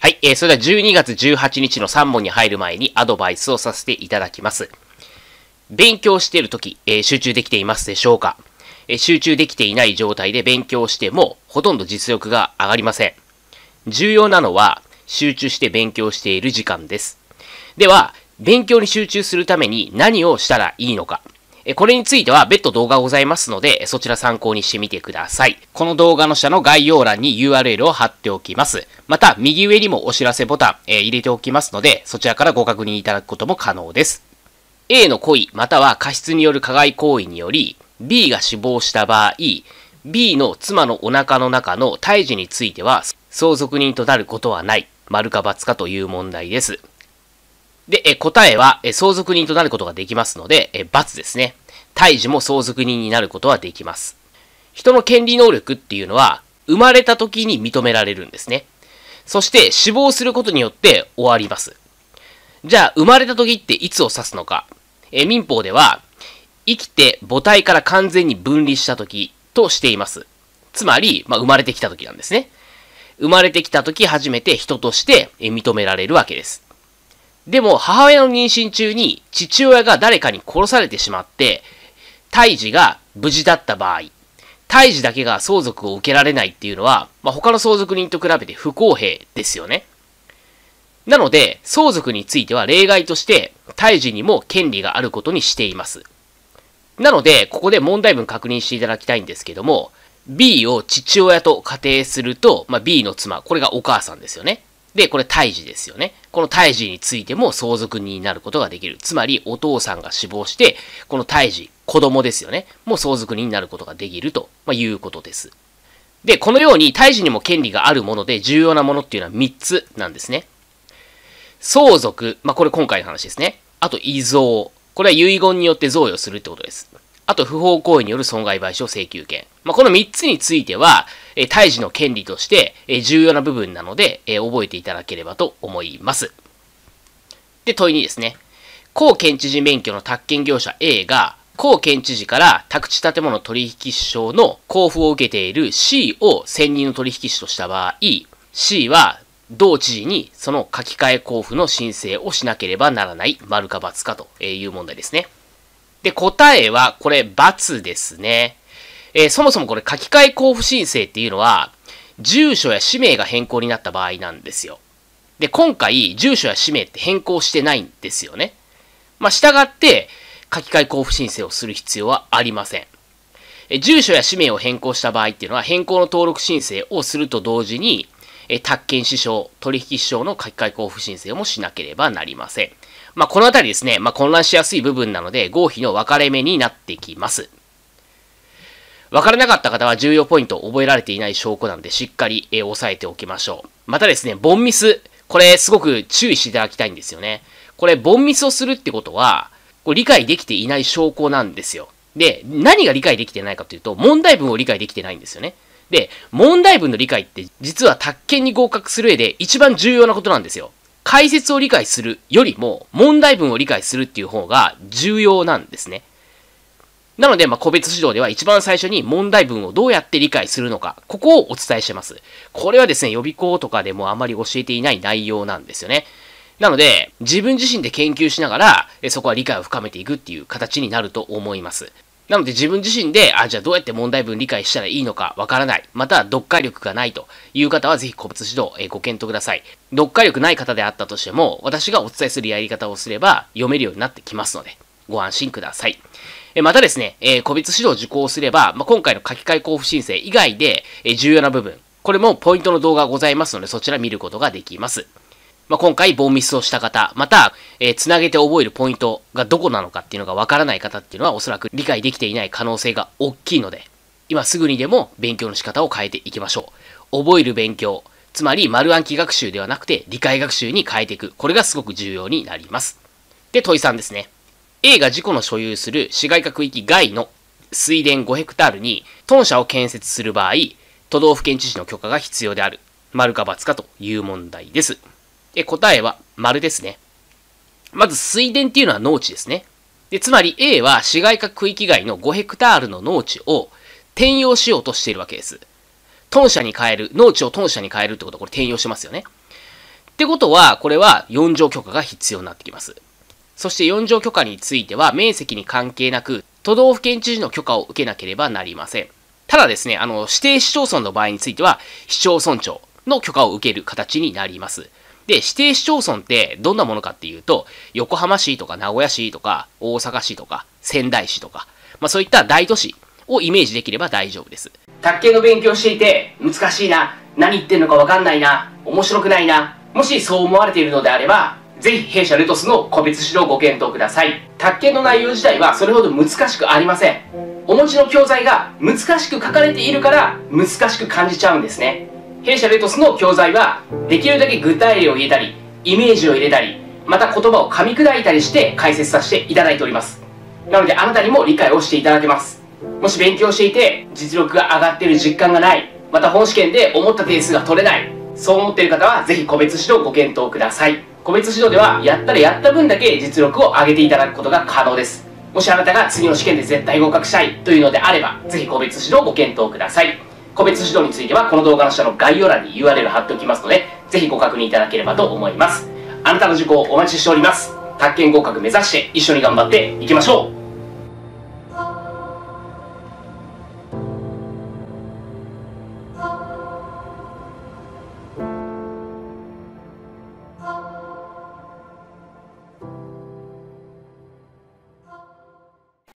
はい、それでは12月18日の3問に入る前にアドバイスをさせていただきます。勉強しているとき、集中できていますでしょうか？集中できていない状態で勉強してもほとんど実力が上がりません。重要なのは集中して勉強している時間です。では、勉強に集中するために何をしたらいいのか。これについては別途動画ございますので、そちら参考にしてみてください。この動画の下の概要欄に URL を貼っておきます。また、右上にもお知らせボタン、入れておきますので、そちらからご確認いただくことも可能です。A の故意または過失による加害行為により、B が死亡した場合、B の妻のお腹の中の胎児については、相続人となることはない。丸か×かという問題です。で、答えは、相続人となることができますので、×ですね。胎児も相続人になることはできます。人の権利能力っていうのは、生まれた時に認められるんですね。そして、死亡することによって終わります。じゃあ、生まれた時っていつを指すのか。民法では、生きて母体から完全に分離した時としています。つまり、生まれてきた時なんですね。生まれてきた時初めて人として認められるわけです。でも、母親の妊娠中に父親が誰かに殺されてしまって、胎児が無事だった場合、胎児だけが相続を受けられないっていうのは、他の相続人と比べて不公平ですよね。なので、相続については例外として、胎児にも権利があることにしています。なので、ここで問題文確認していただきたいんですけども、B を父親と仮定すると、B の妻、これがお母さんですよね。で、これ胎児ですよね。この胎児についても相続人になることができる。つまり、お父さんが死亡して、この胎児、子供ですよね。もう相続人になることができると、いうことです。で、このように胎児にも権利があるもので重要なものっていうのは3つなんですね。相続、これ今回の話ですね。あと遺贈。これは遺言によって贈与するってことです。あと不法行為による損害賠償請求権。この3つについては、胎児の権利として重要な部分なので、覚えていただければと思います。で、問い2ですね。公検知事免許の宅建業者 A が、公検知事から宅地建物取引証の交付を受けている C を専任の取引士とした場合、C は同知事にその書き換え交付の申請をしなければならない丸か×かという問題ですね。で、答えはこれ×ですね。そもそもこれ書き換え交付申請っていうのは、住所や氏名が変更になった場合なんですよ。で、今回、住所や氏名って変更してないんですよね。従って、書き換え交付申請をする必要はありません。住所や氏名を変更した場合っていうのは、変更の登録申請をすると同時に、宅建支証、取引支証の書き換え交付申請もしなければなりません。このあたりですね、混乱しやすい部分なので、合否の分かれ目になってきます。分からなかった方は重要ポイントを覚えられていない証拠なので、しっかり押さえておきましょう。またですね、ボンミス。これすごく注意していただきたいんですよね。これ、ボンミスをするってことは、これ理解できていない証拠なんですよ。で、何が理解できてないかというと、問題文を理解できてないんですよね。で、問題文の理解って実は宅建に合格する上で一番重要なことなんですよ。解説を理解するよりも問題文を理解するっていう方が重要なんですね。なので、個別指導では一番最初に問題文をどうやって理解するのか、ここをお伝えしてます。これはですね、予備校とかでもあまり教えていない内容なんですよね。なので、自分自身で研究しながら、そこは理解を深めていくっていう形になると思います。なので自分自身で、じゃあどうやって問題文理解したらいいのかわからない。または読解力がないという方はぜひ個別指導、ご検討ください。読解力ない方であったとしても、私がお伝えするやり方をすれば読めるようになってきますので、ご安心ください。またですね、個別指導を受講すれば、今回の書き換え交付申請以外で、重要な部分、これもポイントの動画がございますので、そちら見ることができます。今回、ボンミスをした方、また、つなげて覚えるポイントがどこなのかっていうのがわからない方っていうのは、おそらく理解できていない可能性が大きいので、今すぐにでも勉強の仕方を変えていきましょう。覚える勉強、つまり丸暗記学習ではなくて理解学習に変えていく。これがすごく重要になります。で、問い3ですね。A が自己の所有する市街化区域外の水田5ヘクタールに豚舎を建設する場合、都道府県知事の許可が必要である。丸か×かという問題です。答えは丸ですね。まず水田っていうのは農地ですね。で、つまり A は市街化区域外の5ヘクタールの農地を転用しようとしているわけです。豚舎に変える、農地を豚舎に変えるってことはこれ転用しますよね。 ってことは、これは4条許可が必要になってきます。そして4条許可については、面積に関係なく、都道府県知事の許可を受けなければなりません。ただですね、指定市町村の場合については、市町村長の許可を受ける形になります。で、指定市町村ってどんなものかっていうと、横浜市とか名古屋市とか大阪市とか仙台市とか、そういった大都市をイメージできれば大丈夫です。宅建の勉強していて、難しいな、何言ってんのかわかんないな、面白くないな、もしそう思われているのであれば、ぜひ弊社レトスの個別指導をご検討ください。宅建の内容自体はそれほど難しくありません。お持ちの教材が難しく書かれているから難しく感じちゃうんですね。弊社レトスの教材はできるだけ具体例を入れたり、イメージを入れたり、また言葉を噛み砕いたりして解説させていただいております。なのであなたにも理解をしていただけます。もし勉強していて実力が上がっている実感がない、また本試験で思った点数が取れない、そう思っている方はぜひ個別指導をご検討ください。個別指導ではやったらやった分だけ実力を上げていただくことが可能です。もしあなたが次の試験で絶対合格したいというのであれば、ぜひ個別指導をご検討ください。個別指導についてはこの動画の下の概要欄に URL 貼っておきますので、ぜひご確認いただければと思います。あなたの受講をお待ちしております。宅建合格目指して一緒に頑張っていきましょう。